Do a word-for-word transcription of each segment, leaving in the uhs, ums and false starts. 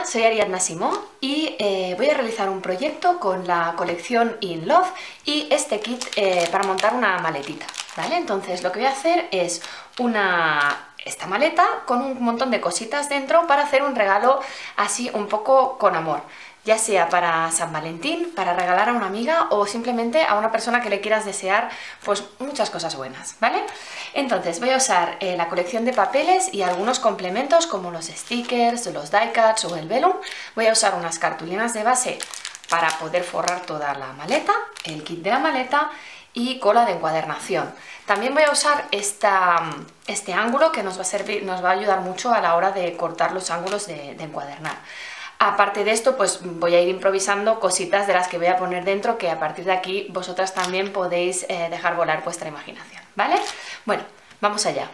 soy Ariadna Simó y eh, voy a realizar un proyecto con la colección In Love y este kit eh, para montar una maletita, ¿vale? Entonces lo que voy a hacer es una, esta maleta con un montón de cositas dentro para hacer un regalo así un poco con amor, ya sea para San Valentín, para regalar a una amiga o simplemente a una persona que le quieras desear pues muchas cosas buenas, ¿vale? Entonces voy a usar eh, la colección de papeles y algunos complementos como los stickers, los die cuts o el vellum. Voy a usar unas cartulinas de base para poder forrar toda la maleta, el kit de la maleta y cola de encuadernación. También voy a usar esta, este ángulo que nos va a servir, nos va a ayudar mucho a la hora de cortar los ángulos de, de encuadernar. Aparte de esto, pues voy a ir improvisando cositas de las que voy a poner dentro, que a partir de aquí vosotras también podéis eh, dejar volar vuestra imaginación, ¿vale? Bueno, vamos allá.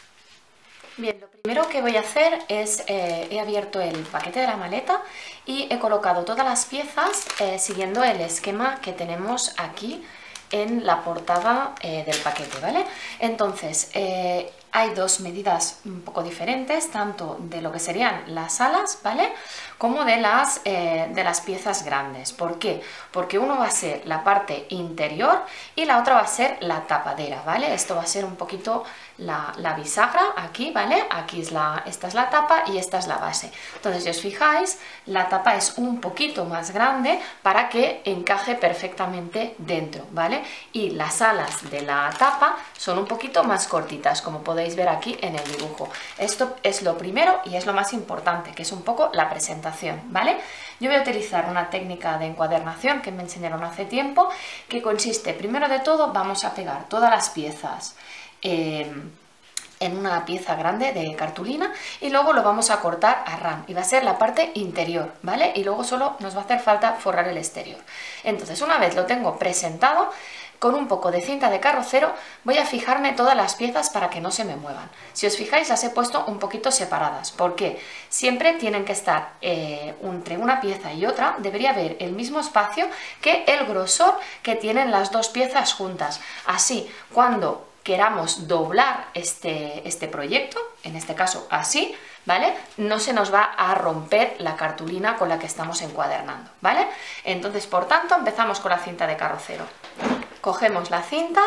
Bien, lo primero que voy a hacer es, eh, he abierto el paquete de la maleta y he colocado todas las piezas eh, siguiendo el esquema que tenemos aquí en la portada eh, del paquete, ¿vale? Entonces, eh, hay dos medidas un poco diferentes, tanto de lo que serían las alas, ¿vale? Como de las, eh, de las piezas grandes. ¿Por qué? Porque uno va a ser la parte interior y la otra va a ser la tapadera, ¿vale? Esto va a ser un poquito la, la bisagra aquí, ¿vale? Aquí es la, esta es la tapa y esta es la base. Entonces, si os fijáis, la tapa es un poquito más grande para que encaje perfectamente dentro, ¿vale? Y las alas de la tapa son un poquito más cortitas, como podéis ver aquí en el dibujo. Esto es lo primero y es lo más importante, que es un poco la presentación, ¿vale? Yo voy a utilizar una técnica de encuadernación que me enseñaron hace tiempo, que consiste, primero de todo, vamos a pegar todas las piezas eh, en una pieza grande de cartulina y luego lo vamos a cortar a ram y va a ser la parte interior, ¿vale? Y luego solo nos va a hacer falta forrar el exterior. Entonces, una vez lo tengo presentado, con un poco de cinta de carrocero voy a fijarme todas las piezas para que no se me muevan. Si os fijáis, las he puesto un poquito separadas. ¿Por qué? Siempre tienen que estar eh, entre una pieza y otra, debería haber el mismo espacio que el grosor que tienen las dos piezas juntas. Así, cuando queramos doblar este, este proyecto, en este caso así, ¿vale? No se nos va a romper la cartulina con la que estamos encuadernando, ¿vale? Entonces, por tanto, empezamos con la cinta de carrocero. Cogemos la cinta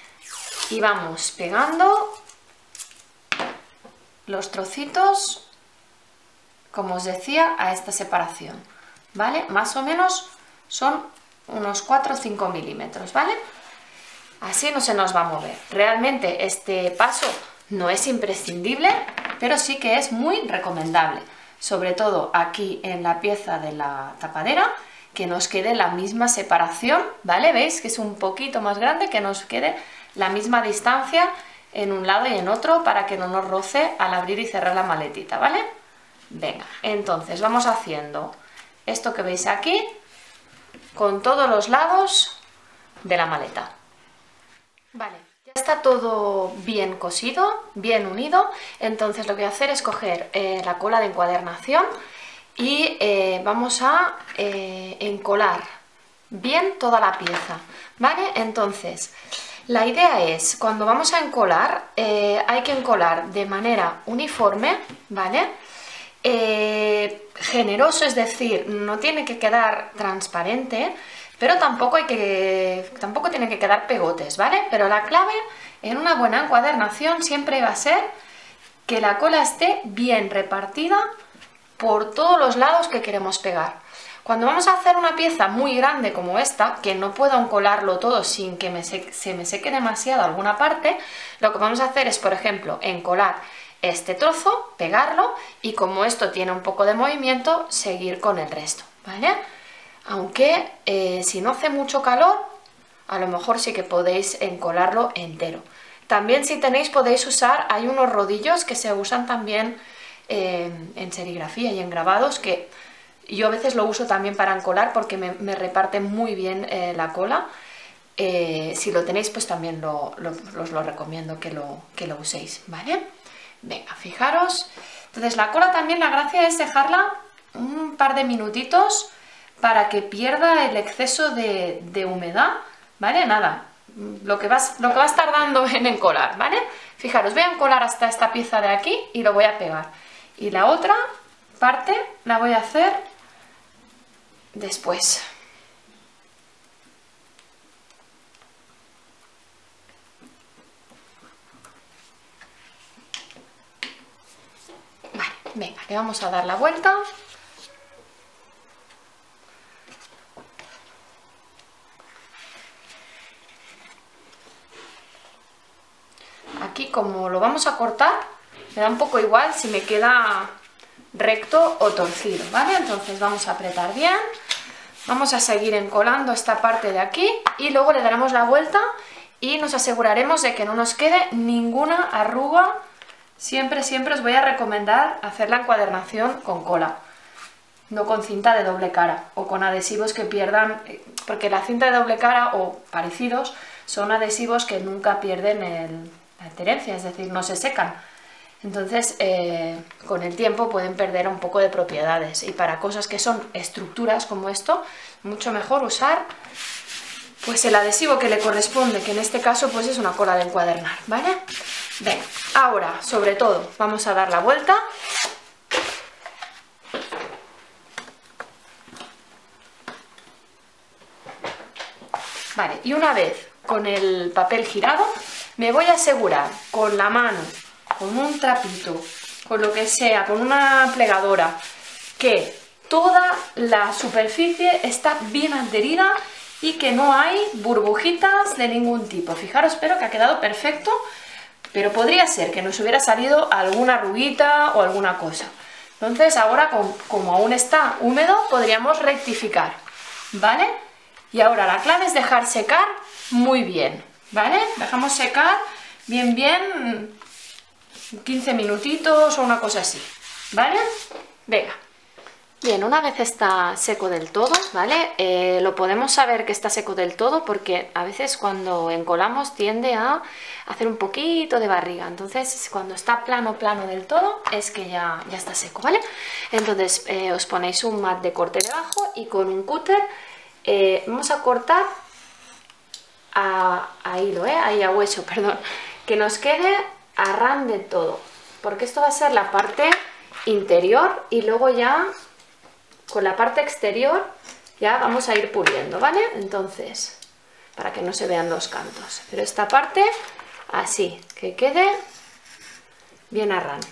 y vamos pegando los trocitos, como os decía, a esta separación, ¿vale? Más o menos son unos cuatro o cinco milímetros, ¿vale? Así no se nos va a mover. Realmente este paso no es imprescindible, pero sí que es muy recomendable, sobre todo aquí en la pieza de la tapadera, que nos quede la misma separación, ¿vale? ¿Veis que es un poquito más grande? Que nos quede la misma distancia en un lado y en otro para que no nos roce al abrir y cerrar la maletita, ¿vale? Venga, entonces vamos haciendo esto que veis aquí con todos los lados de la maleta. Vale, ya está todo bien cosido, bien unido, entonces lo que voy a hacer es coger eh, la cola de encuadernación y eh, vamos a eh, encolar bien toda la pieza, ¿vale? Entonces, la idea es, cuando vamos a encolar, eh, hay que encolar de manera uniforme, ¿vale? Eh, generoso, es decir, no tiene que quedar transparente, pero tampoco, hay que, tampoco tiene que quedar pegotes, ¿vale? Pero la clave en una buena encuadernación siempre va a ser que la cola esté bien repartida por todos los lados que queremos pegar. Cuando vamos a hacer una pieza muy grande como esta, que no puedo encolarlo todo sin que me se, se me seque demasiado alguna parte, lo que vamos a hacer es, por ejemplo, encolar este trozo, pegarlo y como esto tiene un poco de movimiento, seguir con el resto, ¿vale? Aunque eh, si no hace mucho calor, a lo mejor sí que podéis encolarlo entero. También, si tenéis, podéis usar, hay unos rodillos que se usan también eh, en serigrafía y en grabados, que yo a veces lo uso también para encolar porque me, me reparte muy bien eh, la cola. Eh, si lo tenéis, pues también lo, lo, os lo recomiendo que lo, que lo uséis, ¿vale? Venga, fijaros. Entonces la cola también, la gracia es dejarla un par de minutitos para que pierda el exceso de, de humedad, ¿vale? Nada, lo que, vas, lo que vas tardando en encolar, ¿vale? Fijaros, voy a encolar hasta esta pieza de aquí y lo voy a pegar. Y la otra parte la voy a hacer después. Vale, venga, le vamos a dar la vuelta. Aquí, como lo vamos a cortar, me da un poco igual si me queda recto o torcido, ¿vale? Entonces vamos a apretar bien, vamos a seguir encolando esta parte de aquí y luego le daremos la vuelta y nos aseguraremos de que no nos quede ninguna arruga. Siempre, siempre os voy a recomendar hacer la encuadernación con cola, no con cinta de doble cara o con adhesivos que pierdan, porque la cinta de doble cara o parecidos son adhesivos que nunca pierden el, la adherencia, es decir, no se secan. Entonces, eh, con el tiempo pueden perder un poco de propiedades y para cosas que son estructuras como esto, mucho mejor usar pues el adhesivo que le corresponde, que en este caso pues es una cola de encuadernar, ¿vale? Venga, ahora, sobre todo, vamos a dar la vuelta. Vale, y una vez con el papel girado, me voy a asegurar con la mano, con un trapito, con lo que sea, con una plegadora, que toda la superficie está bien adherida y que no hay burbujitas de ningún tipo. Fijaros, espero que ha quedado perfecto, pero podría ser que nos hubiera salido alguna arruguita o alguna cosa. Entonces ahora, con, como aún está húmedo, podríamos rectificar, ¿vale? Y ahora la clave es dejar secar muy bien, ¿vale? Dejamos secar bien, bien, quince minutitos o una cosa así, ¿vale? Venga. Bien, una vez está seco del todo, ¿vale? Eh, lo podemos saber que está seco del todo porque a veces cuando encolamos tiende a hacer un poquito de barriga. Entonces, cuando está plano, plano del todo, es que ya, ya está seco, ¿vale? Entonces, eh, os ponéis un mat de corte debajo y con un cúter eh, vamos a cortar a, a hilo, ¿eh? Ahí a hueso, perdón. Que nos quede a ran de todo, porque esto va a ser la parte interior y luego ya con la parte exterior ya vamos a ir puliendo, ¿vale? Entonces, para que no se vean los cantos, pero esta parte así, que quede bien a ran,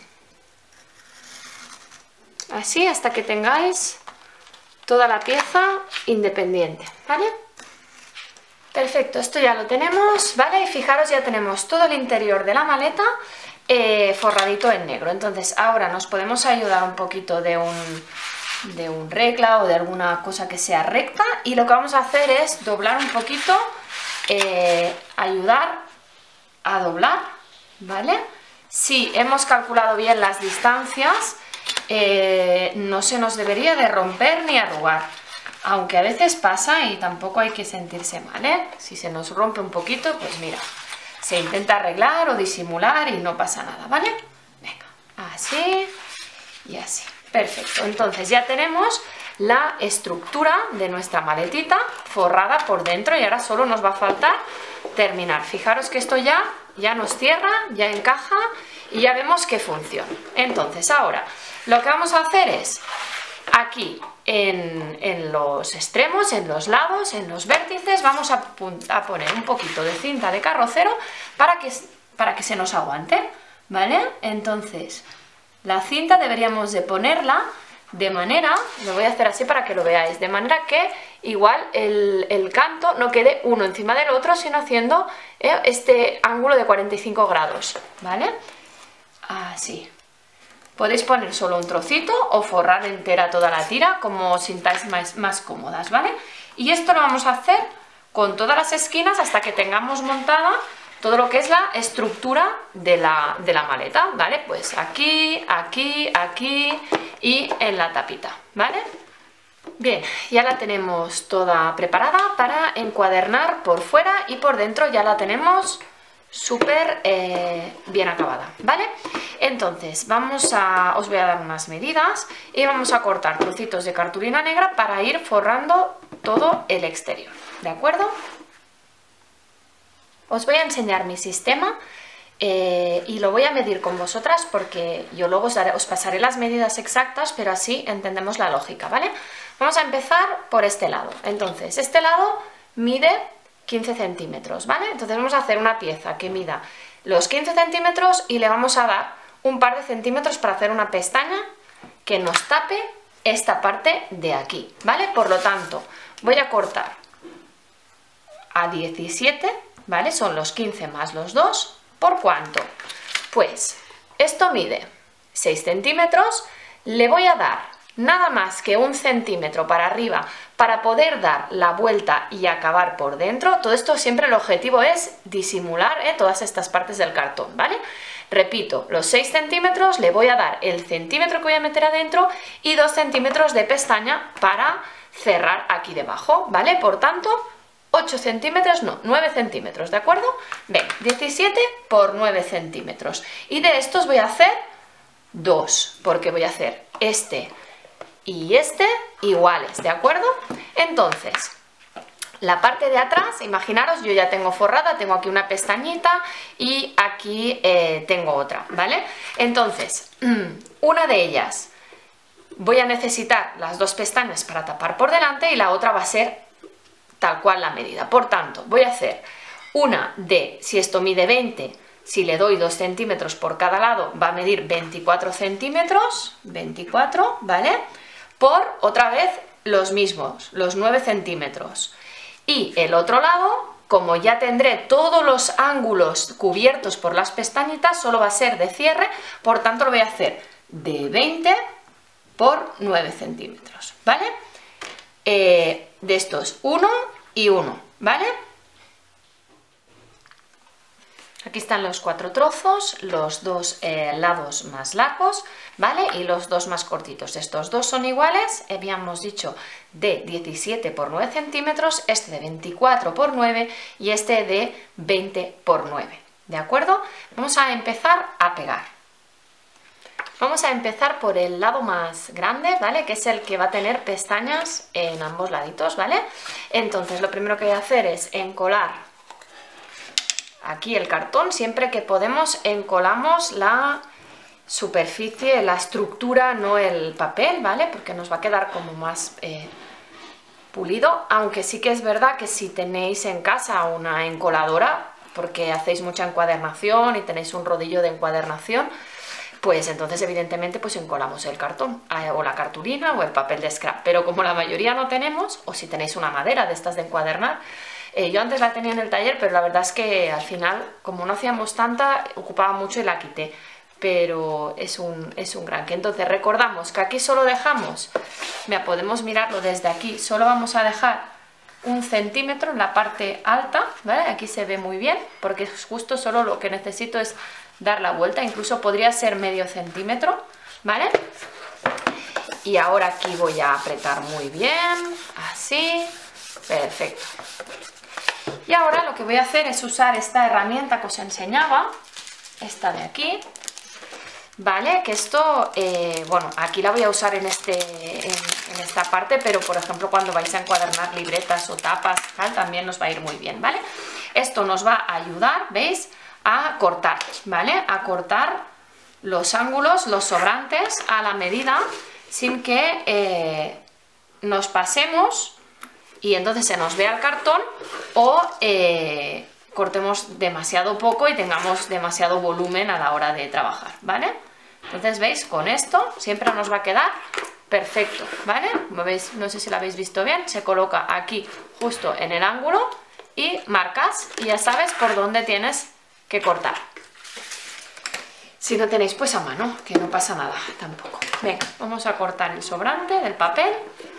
así hasta que tengáis toda la pieza independiente, ¿vale? Perfecto, esto ya lo tenemos, ¿vale? Y fijaros, ya tenemos todo el interior de la maleta eh, forradito en negro. Entonces ahora nos podemos ayudar un poquito de un, de un regla o de alguna cosa que sea recta y lo que vamos a hacer es doblar un poquito, eh, ayudar a doblar, ¿vale? Si hemos calculado bien las distancias, eh, no se nos debería de romper ni arrugar. Aunque a veces pasa y tampoco hay que sentirse mal, ¿eh? Si se nos rompe un poquito, pues mira, se intenta arreglar o disimular y no pasa nada, ¿vale? Venga, así y así. Perfecto, entonces ya tenemos la estructura de nuestra maletita forrada por dentro y ahora solo nos va a faltar terminar. Fijaros que esto ya, ya nos cierra, ya encaja y ya vemos que funciona. Entonces ahora lo que vamos a hacer es aquí en, en los extremos, en los lados, en los vértices, vamos a, a poner un poquito de cinta de carrocero para que, para que se nos aguante, ¿vale? Entonces, la cinta deberíamos de ponerla de manera, lo voy a hacer así para que lo veáis, de manera que igual el, el canto no quede uno encima del otro, sino haciendo eh, este ángulo de cuarenta y cinco grados, ¿vale? Así. Podéis poner solo un trocito o forrar entera toda la tira, como os sintáis más, más cómodas, ¿vale? Y esto lo vamos a hacer con todas las esquinas hasta que tengamos montada todo lo que es la estructura de la, de la maleta, ¿vale? Pues aquí, aquí, aquí y en la tapita, ¿vale? Bien, ya la tenemos toda preparada para encuadernar por fuera y por dentro ya la tenemos súper eh, bien acabada, ¿vale? Entonces vamos a, os voy a dar unas medidas y vamos a cortar trocitos de cartulina negra para ir forrando todo el exterior, ¿de acuerdo? Os voy a enseñar mi sistema eh, y lo voy a medir con vosotras porque yo luego os, daré, os pasaré las medidas exactas, pero así entendemos la lógica, ¿vale? Vamos a empezar por este lado. Entonces, este lado mide quince centímetros, ¿vale? Entonces vamos a hacer una pieza que mida los quince centímetros y le vamos a dar un par de centímetros para hacer una pestaña que nos tape esta parte de aquí, ¿vale? Por lo tanto, voy a cortar a diecisiete, ¿vale? Son los quince más los dos. ¿Por cuánto? Pues esto mide seis centímetros, le voy a dar nada más que un centímetro para arriba para poder dar la vuelta y acabar por dentro. Todo esto siempre el objetivo es disimular ¿eh? todas estas partes del cartón, ¿vale? Repito, los seis centímetros le voy a dar el centímetro que voy a meter adentro y dos centímetros de pestaña para cerrar aquí debajo, ¿vale? Por tanto, ocho centímetros, no, nueve centímetros, ¿de acuerdo? Ven, diecisiete por nueve centímetros. Y de estos voy a hacer dos, porque voy a hacer este y este iguales, ¿de acuerdo? Entonces, la parte de atrás, imaginaros, yo ya tengo forrada, tengo aquí una pestañita y aquí eh, tengo otra, ¿vale? Entonces, una de ellas voy a necesitar las dos pestañas para tapar por delante y la otra va a ser tal cual la medida. Por tanto, voy a hacer una de, si esto mide veinte, si le doy dos centímetros por cada lado, va a medir veinticuatro centímetros, veinticuatro, ¿vale? Por, otra vez, los mismos, los nueve centímetros. Y el otro lado, como ya tendré todos los ángulos cubiertos por las pestañitas, solo va a ser de cierre, por tanto lo voy a hacer de veinte por nueve centímetros, ¿vale? Eh, de estos, uno y uno, ¿vale? Aquí están los cuatro trozos, los dos eh, lados más largos, ¿vale? Y los dos más cortitos. Estos dos son iguales, habíamos dicho de diecisiete por nueve centímetros, este de veinticuatro por nueve y este de veinte por nueve, ¿de acuerdo? Vamos a empezar a pegar. Vamos a empezar por el lado más grande, ¿vale? Que es el que va a tener pestañas en ambos laditos, ¿vale? Entonces, lo primero que voy a hacer es encolar aquí el cartón. Siempre que podemos encolamos la superficie, la estructura, no el papel, ¿vale? Porque nos va a quedar como más eh, pulido, aunque sí que es verdad que si tenéis en casa una encoladora, porque hacéis mucha encuadernación y tenéis un rodillo de encuadernación, pues entonces evidentemente pues encolamos el cartón, eh, o la cartulina o el papel de scrap, pero como la mayoría no tenemos, o si tenéis una madera de estas de encuadernar, eh, yo antes la tenía en el taller, pero la verdad es que al final, como no hacíamos tanta, ocupaba mucho y la quité, pero es un, es un gran que. Entonces recordamos que aquí solo dejamos, mira, podemos mirarlo desde aquí, solo vamos a dejar un centímetro en la parte alta, ¿vale? Aquí se ve muy bien, porque es justo solo lo que necesito es dar la vuelta, incluso podría ser medio centímetro, ¿vale? Y ahora aquí voy a apretar muy bien, así, perfecto. Y ahora lo que voy a hacer es usar esta herramienta que os enseñaba, esta de aquí, ¿vale? Que esto, eh, bueno, aquí la voy a usar en, este, en, en esta parte, pero por ejemplo cuando vais a encuadernar libretas o tapas, tal, también nos va a ir muy bien, ¿vale? Esto nos va a ayudar, ¿veis?, a cortar, ¿vale? A cortar los ángulos, los sobrantes a la medida, sin que eh, nos pasemos y entonces se nos vea el cartón o eh, cortemos demasiado poco y tengamos demasiado volumen a la hora de trabajar, ¿vale? Entonces, ¿veis? Con esto siempre nos va a quedar perfecto, ¿vale? ¿Lo veis? No sé si lo habéis visto bien, se coloca aquí justo en el ángulo y marcas y ya sabes por dónde tienes que cortar. Si no tenéis, pues a mano, que no pasa nada tampoco. Venga, vamos a cortar el sobrante del papel.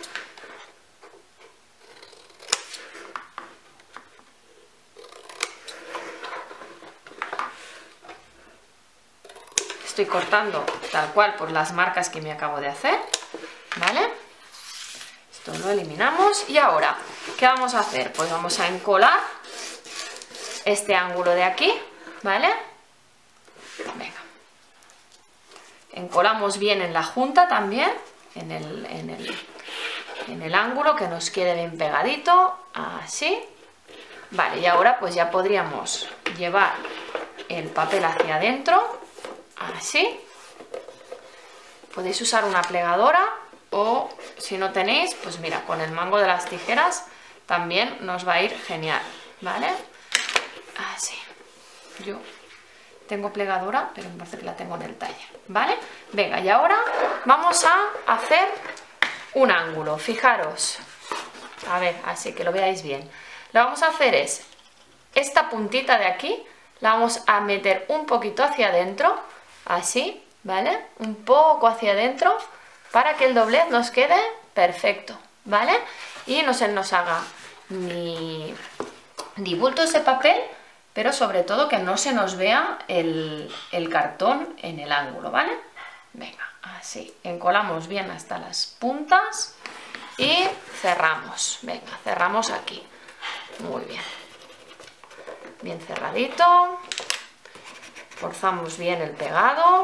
Estoy cortando tal cual por las marcas que me acabo de hacer, ¿vale? Esto lo eliminamos y ahora, ¿qué vamos a hacer? Pues vamos a encolar este ángulo de aquí, ¿vale? Venga. Encolamos bien en la junta también, en el, en el, en el ángulo, que nos quede bien pegadito, así. Vale, y ahora pues ya podríamos llevar el papel hacia adentro, así. Podéis usar una plegadora o si no tenéis, pues mira, con el mango de las tijeras también nos va a ir genial, ¿vale? Así. Yo tengo plegadora, pero me parece que la tengo en el taller, ¿vale? Venga, y ahora vamos a hacer un ángulo. Fijaros, a ver, así que lo veáis bien. Lo que vamos a hacer es, esta puntita de aquí, la vamos a meter un poquito hacia adentro, así, ¿vale? Un poco hacia adentro, para que el doblez nos quede perfecto, ¿vale? Y no se nos haga ni, ni bultos de papel, pero sobre todo que no se nos vea el, el cartón en el ángulo, ¿vale? Venga, así, encolamos bien hasta las puntas y cerramos. Venga, cerramos aquí. Muy bien. Bien cerradito. Forzamos bien el pegado.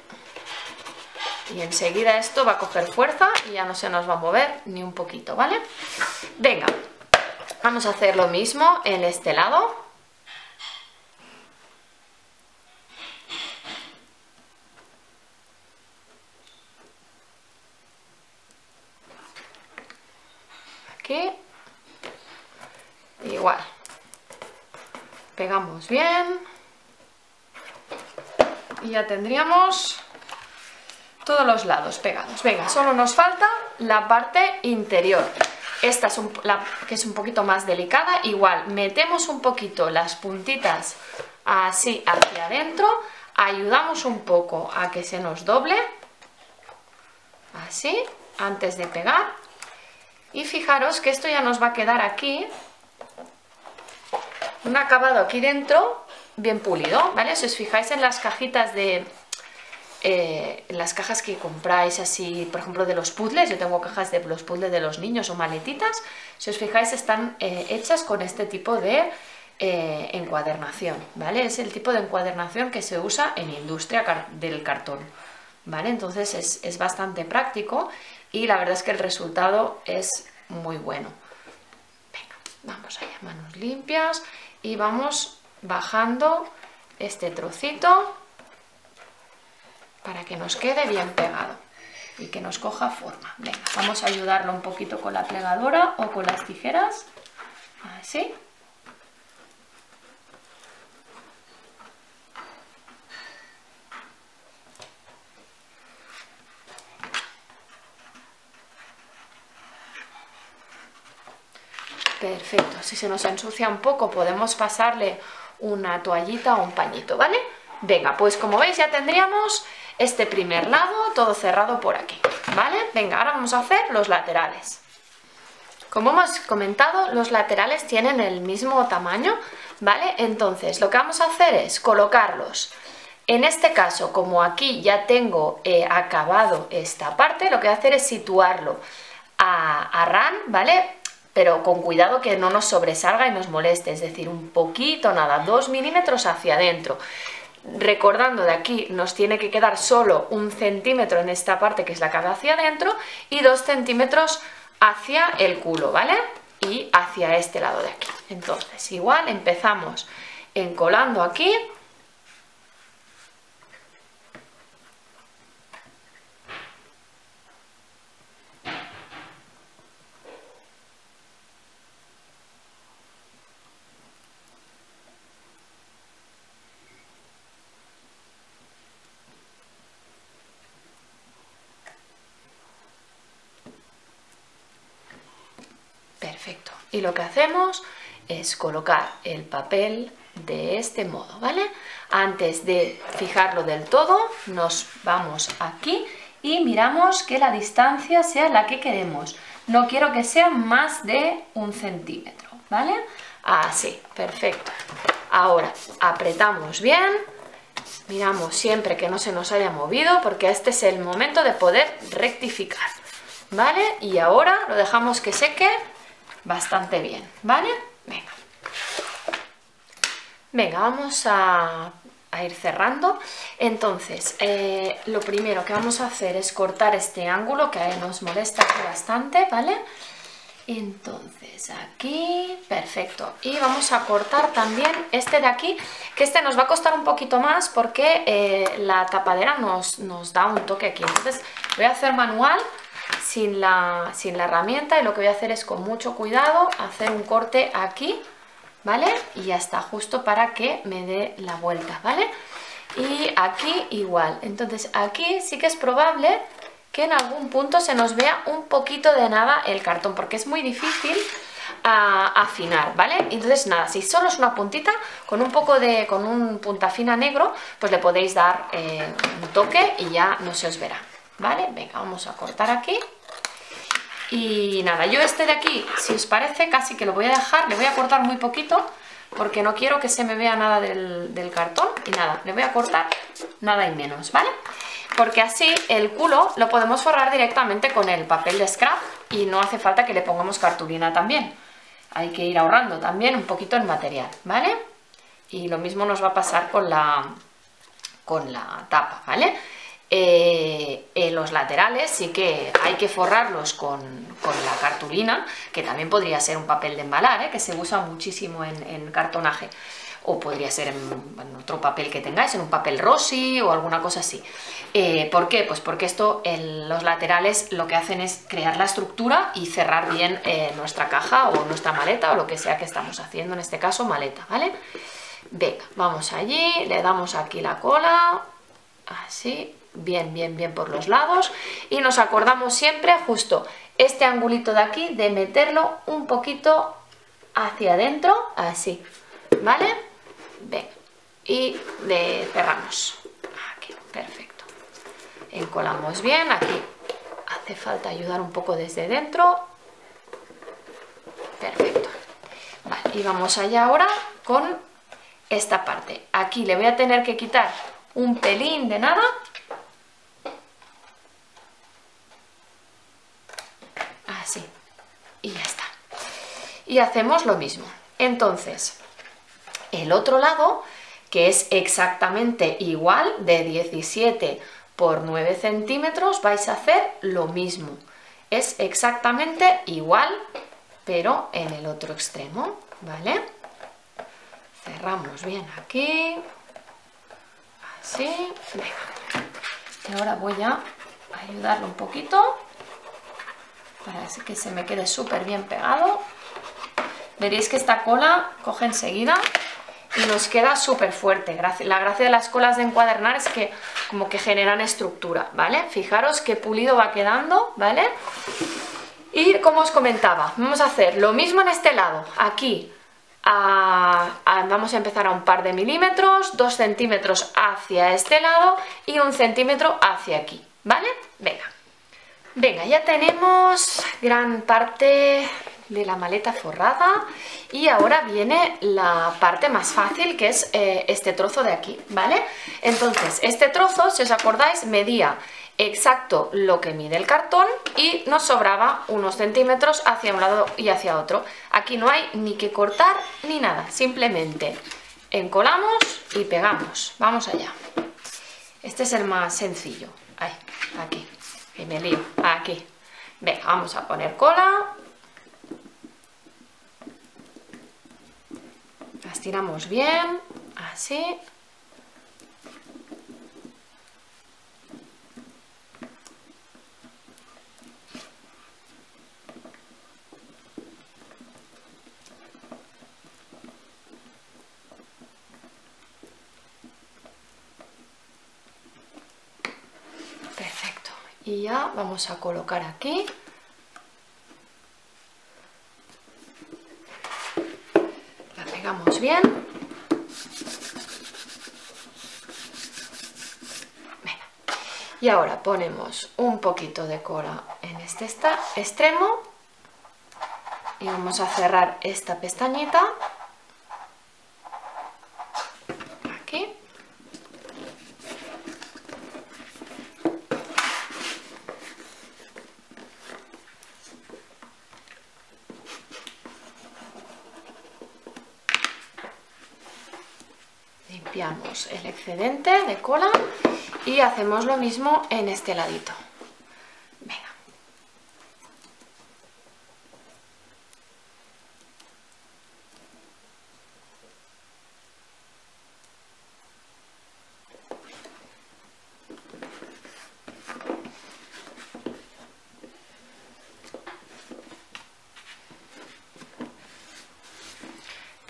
Y enseguida esto va a coger fuerza y ya no se nos va a mover ni un poquito, ¿vale? Venga, vamos a hacer lo mismo en este lado. Aquí. Igual. Pegamos bien. Y ya tendríamos todos los lados pegados. Venga, solo nos falta la parte interior. Esta es un, la que es un poquito más delicada. Igual, metemos un poquito las puntitas así hacia adentro. Ayudamos un poco a que se nos doble. Así, antes de pegar. Y fijaros que esto ya nos va a quedar aquí. Un acabado aquí dentro bien pulido, ¿vale? Si os fijáis en las cajitas de... Eh, en las cajas que compráis así, por ejemplo de los puzzles, yo tengo cajas de los puzzles de los niños o maletitas, si os fijáis están eh, hechas con este tipo de eh, encuadernación, ¿vale? Es el tipo de encuadernación que se usa en industria car del cartón, ¿vale? Entonces es, es bastante práctico y la verdad es que el resultado es muy bueno. Venga, vamos allá, manos limpias y vamos bajando este trocito para que nos quede bien pegado y que nos coja forma. Venga, vamos a ayudarlo un poquito con la plegadora o con las tijeras, así. Perfecto, si se nos ensucia un poco podemos pasarle una toallita o un pañito, ¿vale? Venga, pues como veis ya tendríamos este primer lado todo cerrado por aquí, ¿vale? Venga, ahora vamos a hacer los laterales. Como hemos comentado, los laterales tienen el mismo tamaño, ¿vale? Entonces, lo que vamos a hacer es colocarlos. En este caso, como aquí ya tengo eh, acabado esta parte, lo que voy a hacer es situarlo a, a ran, ¿vale? Pero con cuidado que no nos sobresalga y nos moleste, es decir, un poquito, nada, dos milímetros hacia adentro. Recordando de aquí nos tiene que quedar solo un centímetro en esta parte que es la cara hacia adentro y dos centímetros hacia el culo, ¿vale? Y hacia este lado de aquí. Entonces igual empezamos encolando aquí. Perfecto. Y lo que hacemos es colocar el papel de este modo, ¿vale? Antes de fijarlo del todo, nos vamos aquí y miramos que la distancia sea la que queremos. No quiero que sea más de un centímetro, ¿vale? Así, perfecto. Ahora apretamos bien, miramos siempre que no se nos haya movido porque este es el momento de poder rectificar, ¿vale? Y ahora lo dejamos que seque bastante bien, ¿vale? Venga. Venga, vamos a, a ir cerrando. Entonces, eh, lo primero que vamos a hacer es cortar este ángulo que nos molesta aquí bastante, ¿vale? Entonces aquí, perfecto. Y vamos a cortar también este de aquí, que este nos va a costar un poquito más porque eh, la tapadera nos, nos da un toque aquí. Entonces voy a hacer manual sin la, sin la herramienta, y lo que voy a hacer es con mucho cuidado hacer un corte aquí, ¿vale? Y ya está, justo para que me dé la vuelta, ¿vale? Y aquí igual. Entonces aquí sí que es probable que en algún punto se nos vea un poquito de nada el cartón, porque es muy difícil a, afinar, ¿vale? Entonces nada, si solo es una puntita, con un poco de, con un punta fina negro, pues le podéis dar eh, un toque y ya no se os verá, ¿vale? Venga, vamos a cortar aquí. Y nada, yo este de aquí, si os parece, casi que lo voy a dejar, le voy a cortar muy poquito, porque no quiero que se me vea nada del, del cartón, y nada, le voy a cortar nada y menos, ¿vale? Porque así el culo lo podemos forrar directamente con el papel de scrap y no hace falta que le pongamos cartulina también. Hay que ir ahorrando también un poquito el material, ¿vale? Y lo mismo nos va a pasar con la, con la tapa, ¿vale? Eh, eh, los laterales sí que hay que forrarlos con, con la cartulina, que también podría ser un papel de embalar, ¿eh? Que se usa muchísimo en, en cartonaje. O podría ser en, en otro papel que tengáis, en un papel rosy o alguna cosa así. Eh, ¿Por qué? Pues porque esto, el, los laterales lo que hacen es crear la estructura y cerrar bien eh, nuestra caja o nuestra maleta o lo que sea que estamos haciendo, en este caso maleta, ¿vale? Venga, vamos allí, le damos aquí la cola, así, bien, bien, bien por los lados, y nos acordamos siempre justo este angulito de aquí de meterlo un poquito hacia adentro, así, ¿vale? Venga, y le cerramos aquí, perfecto. Encolamos bien, aquí hace falta ayudar un poco desde dentro, perfecto. Vale, y vamos allá ahora con esta parte. Aquí le voy a tener que quitar un pelín de nada, así, y ya está. Y hacemos lo mismo. Entonces, el otro lado, que es exactamente igual, de diecisiete por nueve centímetros, vais a hacer lo mismo. Es exactamente igual, pero en el otro extremo, ¿vale? Cerramos bien aquí, así, venga. Y ahora voy a ayudarlo un poquito para que se me quede súper bien pegado. Veréis que esta cola coge enseguida y nos queda súper fuerte. La gracia de las colas de encuadernar es que como que generan estructura, ¿vale? Fijaros qué pulido va quedando, ¿vale? Y como os comentaba, vamos a hacer lo mismo en este lado. Aquí a, a, vamos a empezar a un par de milímetros, dos centímetros hacia este lado y un centímetro hacia aquí, ¿vale? Venga. Venga, ya tenemos gran parte de la maleta forrada y ahora viene la parte más fácil, que es eh, este trozo de aquí, ¿vale? Entonces, este trozo, si os acordáis, medía exacto lo que mide el cartón y nos sobraba unos centímetros hacia un lado y hacia otro. Aquí no hay ni que cortar ni nada, simplemente encolamos y pegamos. Vamos allá. Este es el más sencillo. Ahí, aquí. Y me lío. Aquí. Venga, vamos a poner cola. Las tiramos bien, así. Perfecto. Y ya vamos a colocar aquí. Pegamos bien. Venga. Y ahora ponemos un poquito de cola en este extremo y vamos a cerrar esta pestañita aquí. Limpiamos el excedente de cola y hacemos lo mismo en este ladito. Venga.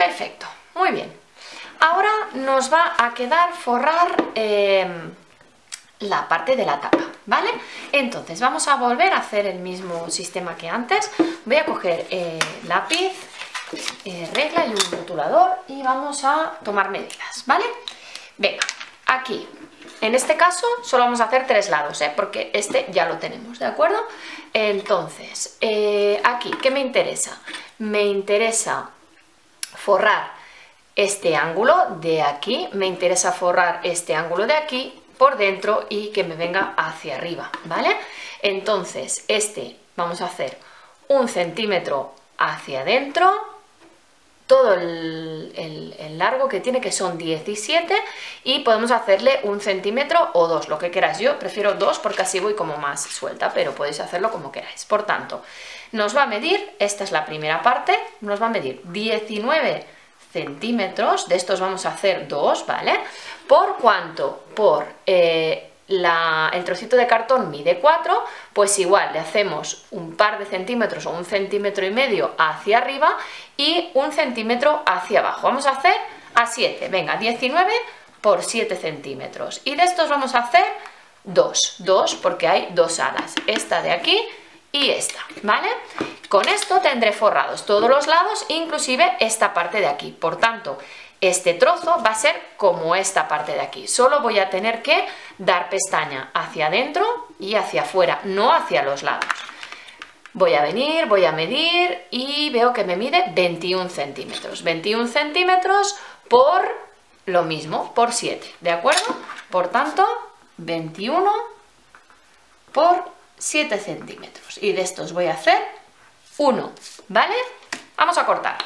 Perfecto, muy bien. Ahora nos va a quedar forrar eh, la parte de la tapa, ¿vale? Entonces vamos a volver a hacer el mismo sistema que antes. Voy a coger eh, lápiz, eh, regla y un rotulador y vamos a tomar medidas, ¿vale? Venga, aquí, en este caso solo vamos a hacer tres lados, ¿eh? Porque este ya lo tenemos, ¿de acuerdo? Entonces, eh, aquí, ¿qué me interesa? Me interesa forrar este ángulo de aquí, me interesa forrar este ángulo de aquí por dentro y que me venga hacia arriba, ¿vale? Entonces, este vamos a hacer un centímetro hacia adentro, todo el, el, el largo que tiene, que son diecisiete, y podemos hacerle un centímetro o dos, lo que queráis. Yo prefiero dos porque así voy como más suelta, pero podéis hacerlo como queráis. Por tanto, nos va a medir, esta es la primera parte, nos va a medir diecinueve centímetros, de estos vamos a hacer dos, ¿vale? ¿Por cuánto? Por eh, la, el trocito de cartón mide cuatro, pues igual le hacemos un par de centímetros o un centímetro y medio hacia arriba y un centímetro hacia abajo. Vamos a hacer a siete, venga, diecinueve por siete centímetros. Y de estos vamos a hacer dos, dos porque hay dos alas, esta de aquí y esta, ¿vale? Con esto tendré forrados todos los lados, inclusive esta parte de aquí. Por tanto, este trozo va a ser como esta parte de aquí. Solo voy a tener que dar pestaña hacia adentro y hacia afuera, no hacia los lados. Voy a venir, voy a medir y veo que me mide veintiún centímetros. veintiún centímetros por lo mismo, por siete, ¿de acuerdo? Por tanto, veintiuno por siete centímetros. Y de estos voy a hacer uno, ¿vale? Vamos a cortar.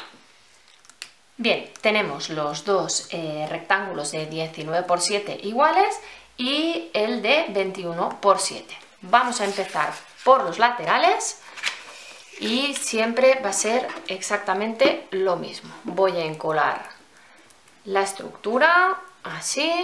Bien, tenemos los dos eh, rectángulos de diecinueve por siete iguales y el de veintiuno por siete. Vamos a empezar por los laterales y siempre va a ser exactamente lo mismo. Voy a encolar la estructura así.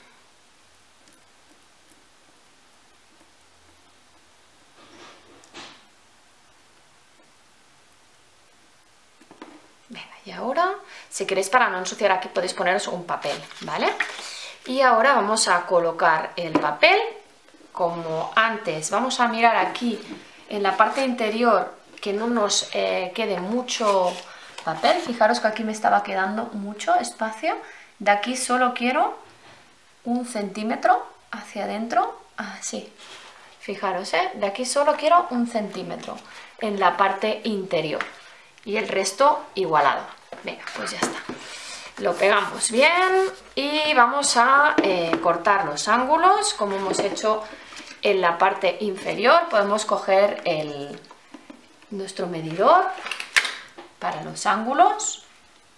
Y ahora, si queréis, para no ensuciar aquí, podéis poneros un papel, ¿vale? Y ahora vamos a colocar el papel, como antes. Vamos a mirar aquí, en la parte interior, que no nos eh, quede mucho papel. Fijaros que aquí me estaba quedando mucho espacio. De aquí solo quiero un centímetro hacia adentro, así. Fijaros, ¿eh? De aquí solo quiero un centímetro en la parte interior. Y el resto igualado. Venga, pues ya está. Lo pegamos bien y vamos a eh, cortar los ángulos como hemos hecho en la parte inferior. Podemos coger el, nuestro medidor para los ángulos,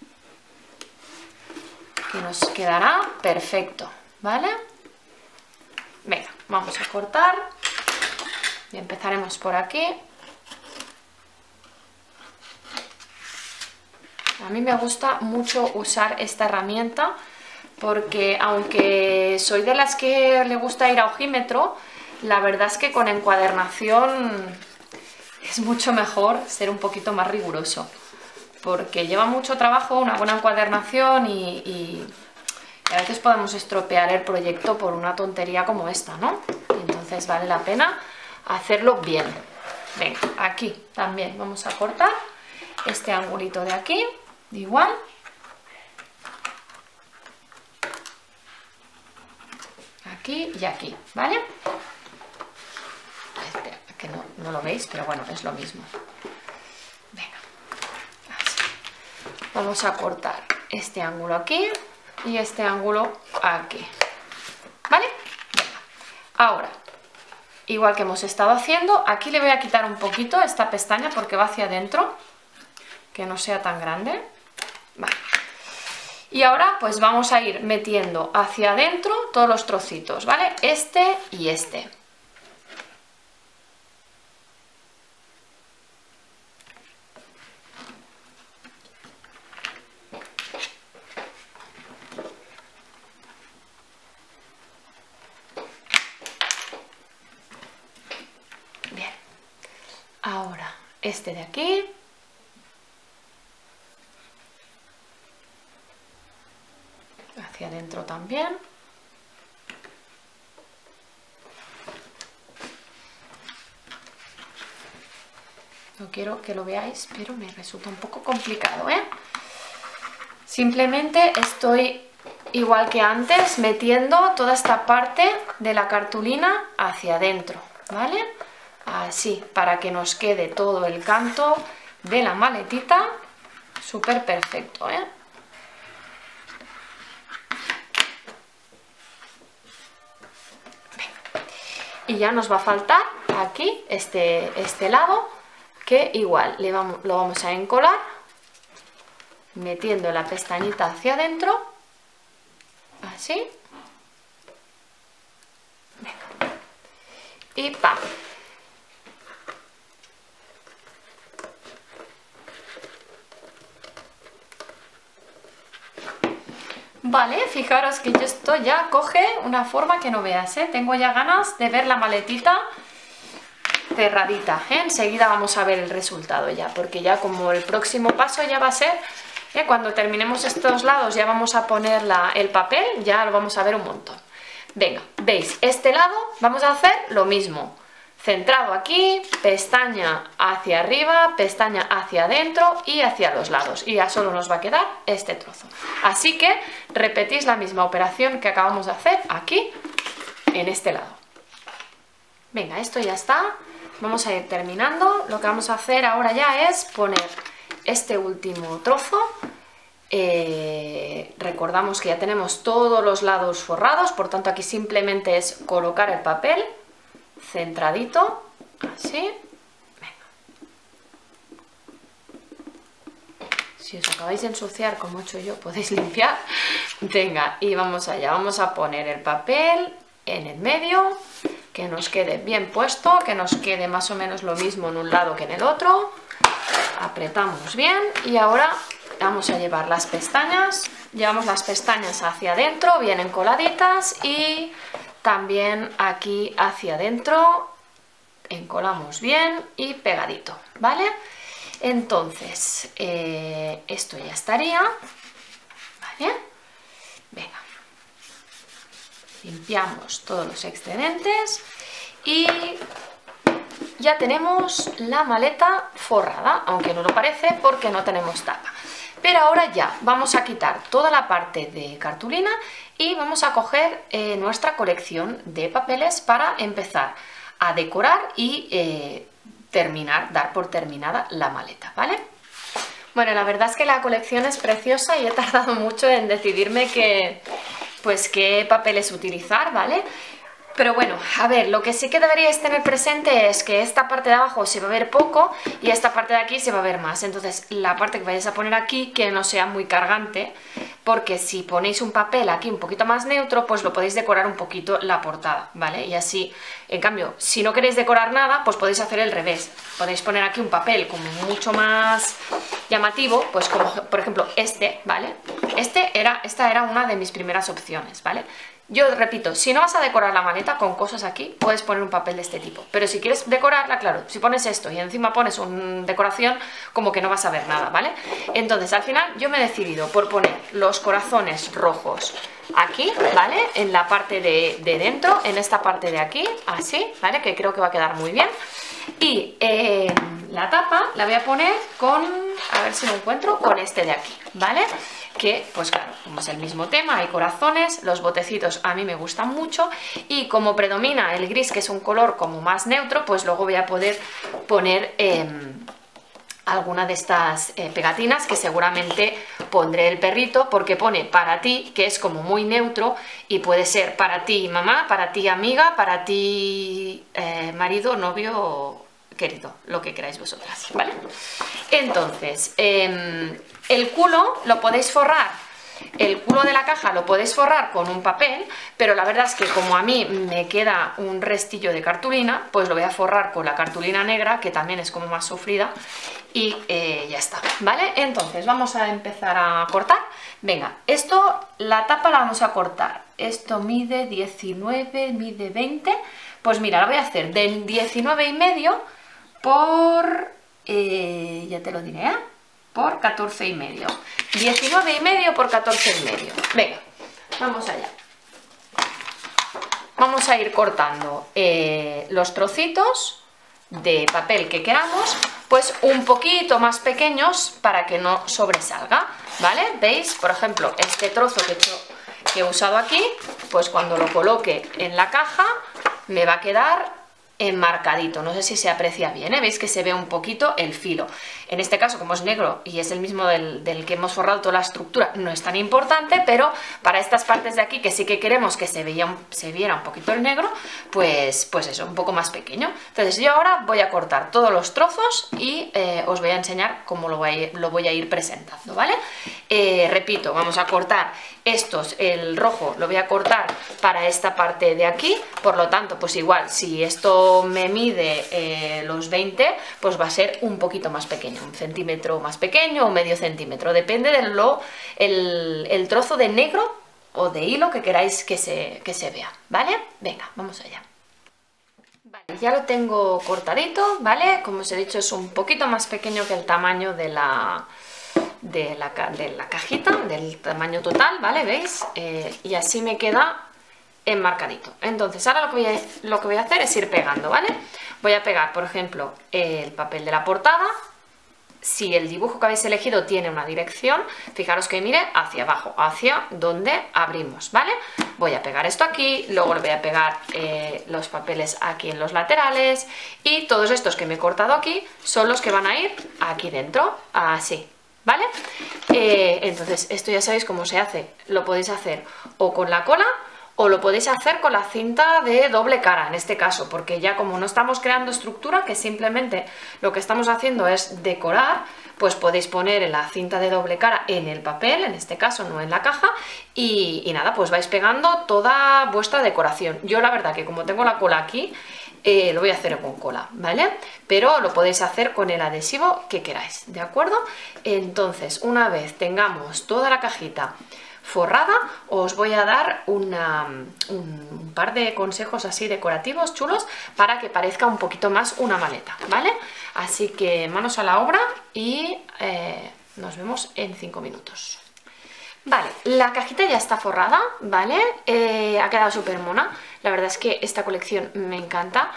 que nos quedará perfecto, ¿vale? Venga, vamos a cortar y empezaremos por aquí. A mí me gusta mucho usar esta herramienta porque, aunque soy de las que le gusta ir a ojímetro, la verdad es que con encuadernación es mucho mejor ser un poquito más riguroso, porque lleva mucho trabajo una buena encuadernación y, y, y a veces podemos estropear el proyecto por una tontería como esta, ¿no? Entonces vale la pena hacerlo bien. Venga, aquí también vamos a cortar este angulito de aquí. Igual, aquí y aquí, ¿vale? Espera, que no, no lo veis, pero bueno, es lo mismo. Venga, así. Vamos a cortar este ángulo aquí y este ángulo aquí, ¿vale? Venga. Ahora, igual que hemos estado haciendo, aquí le voy a quitar un poquito esta pestaña porque va hacia adentro, que no sea tan grande. Vale. Y ahora pues vamos a ir metiendo hacia adentro todos los trocitos, ¿vale? Este y este. Bien. Ahora este de aquí. hacia adentro también. No quiero que lo veáis, pero me resulta un poco complicado, ¿eh? Simplemente estoy, igual que antes, metiendo toda esta parte de la cartulina hacia adentro, ¿vale? Así, para que nos quede todo el canto de la maletita súper perfecto, ¿eh? Venga. Y ya nos va a faltar aquí este, este lado, que igual le vamos, lo vamos a encolar metiendo la pestañita hacia adentro, así. Venga. Y ¡pam! Vale, fijaros que esto ya coge una forma que no veas, ¿eh? Tengo ya ganas de ver la maletita cerradita, ¿eh? Enseguida vamos a ver el resultado ya, porque ya como el próximo paso ya va a ser, ¿eh? Cuando terminemos estos lados ya vamos a poner la, el papel, ya lo vamos a ver un montón. Venga, veis, este lado vamos a hacer lo mismo, centrado aquí, pestaña hacia arriba, pestaña hacia adentro y hacia los lados, y ya solo nos va a quedar este trozo. Así que repetís la misma operación que acabamos de hacer aquí, en este lado. Venga, esto ya está. Vamos a ir terminando. Lo que vamos a hacer ahora ya es poner este último trozo. Eh, recordamos que ya tenemos todos los lados forrados, por tanto aquí simplemente es colocar el papel centradito, así. Venga. Si os acabáis de ensuciar como he hecho yo, podéis limpiar. Venga, y vamos allá. Vamos a poner el papel en el medio, que nos quede bien puesto, que nos quede más o menos lo mismo en un lado que en el otro. Apretamos bien y ahora vamos a llevar las pestañas, llevamos las pestañas hacia adentro, bien encoladitas, y también aquí hacia adentro, encolamos bien y pegadito, ¿vale? Entonces, eh, esto ya estaría, ¿vale? Venga. Limpiamos todos los excedentes y ya tenemos la maleta forrada, aunque no lo parece porque no tenemos tapa. Pero ahora ya vamos a quitar toda la parte de cartulina y vamos a coger eh, nuestra colección de papeles para empezar a decorar y eh, terminar, dar por terminada la maleta, ¿vale? Bueno, la verdad es que la colección es preciosa y he tardado mucho en decidirme que, pues, qué papeles utilizar, ¿vale? Pero bueno, a ver, lo que sí que deberíais tener presente es que esta parte de abajo se va a ver poco y esta parte de aquí se va a ver más. Entonces, la parte que vayáis a poner aquí, que no sea muy cargante, porque si ponéis un papel aquí un poquito más neutro, pues lo podéis decorar un poquito la portada, ¿vale? Y así, en cambio, si no queréis decorar nada, pues podéis hacer el revés. Podéis poner aquí un papel como mucho más llamativo, pues como por ejemplo este, ¿vale? Este era, esta era una de mis primeras opciones, ¿vale? Yo repito, si no vas a decorar la maleta con cosas aquí, puedes poner un papel de este tipo. Pero si quieres decorarla, claro, si pones esto y encima pones una decoración, como que no vas a ver nada, ¿vale? Entonces, al final, yo me he decidido por poner los corazones rojos aquí, ¿vale? En la parte de, de dentro, en esta parte de aquí, así, ¿vale? Que creo que va a quedar muy bien. Y eh, la tapa la voy a poner con, a ver si lo encuentro, con este de aquí, ¿vale? Que, pues claro, como es el mismo tema, hay corazones, los botecitos a mí me gustan mucho y como predomina el gris, que es un color como más neutro, pues luego voy a poder poner eh, alguna de estas eh, pegatinas que seguramente pondré el perrito, porque pone para ti, que es como muy neutro y puede ser para ti mamá, para ti amiga, para ti eh, marido, novio, querido, lo que queráis vosotras, ¿vale? Entonces, eh, el culo lo podéis forrar, el culo de la caja lo podéis forrar con un papel, pero la verdad es que como a mí me queda un restillo de cartulina, pues lo voy a forrar con la cartulina negra, que también es como más sufrida, y eh, ya está, ¿vale? Entonces vamos a empezar a cortar. Venga, esto, la tapa la vamos a cortar, esto mide diecinueve, mide veinte, pues mira, la voy a hacer del diecinueve y medio por, eh, ya te lo diré, ¿eh? Por catorce y medio. diecinueve y medio por catorce y medio. Venga, vamos allá. Vamos a ir cortando eh, los trocitos de papel que queramos, pues un poquito más pequeños para que no sobresalga, ¿vale? ¿Veis? Por ejemplo, este trozo que he, hecho, que he usado aquí, pues cuando lo coloque en la caja me va a quedar enmarcadito. No sé si se aprecia bien, ¿eh? Veis que se ve un poquito el filo. En este caso, como es negro y es el mismo del, del que hemos forrado toda la estructura, no es tan importante, pero para estas partes de aquí que sí que queremos que se, veía un, se viera un poquito el negro, pues, pues eso, un poco más pequeño. Entonces yo ahora voy a cortar todos los trozos y eh, os voy a enseñar cómo lo voy a ir, lo voy a ir presentando, ¿vale? Eh, repito, vamos a cortar estos, el rojo lo voy a cortar para esta parte de aquí, por lo tanto, pues igual, si esto me mide eh, los veinte, pues va a ser un poquito más pequeño, un centímetro más pequeño o medio centímetro, depende de lo, el, el trozo de negro o de hilo que queráis que se, que se vea, ¿vale? Venga, vamos allá. Vale, ya lo tengo cortadito, ¿vale? Como os he dicho, es un poquito más pequeño que el tamaño de la... De la, de la cajita, del tamaño total, ¿vale? ¿Veis? Eh, y así me queda enmarcadito. Entonces ahora lo que, voy a, lo que voy a hacer es ir pegando, ¿vale? Voy a pegar, por ejemplo, el papel de la portada. Si el dibujo que habéis elegido tiene una dirección, fijaros que mire hacia abajo, hacia donde abrimos, ¿vale? Voy a pegar esto aquí, luego le voy a pegar eh, los papeles aquí en los laterales y todos estos que me he cortado aquí son los que van a ir aquí dentro, así, ¿vale? Eh, entonces esto ya sabéis cómo se hace, lo podéis hacer o con la cola o lo podéis hacer con la cinta de doble cara en este caso, porque ya como no estamos creando estructura, que simplemente lo que estamos haciendo es decorar, pues podéis poner la cinta de doble cara en el papel, en este caso no en la caja, y, y nada, pues vais pegando toda vuestra decoración. Yo la verdad que como tengo la cola aquí, Eh, lo voy a hacer con cola, ¿vale? Pero lo podéis hacer con el adhesivo que queráis, ¿de acuerdo? Entonces, una vez tengamos toda la cajita forrada, os voy a dar una, un par de consejos así decorativos chulos para que parezca un poquito más una maleta, ¿vale? Así que manos a la obra y eh, nos vemos en cinco minutos. Vale, la cajita ya está forrada, ¿vale? Eh, ha quedado súper mona. La verdad es que esta colección me encanta.